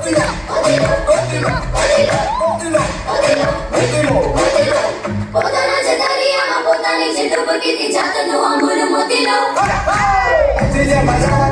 પોતાના જતારિયામાં પોતાની જીદ ઉપર કીધી જાતનું આંબુલ મોતીલો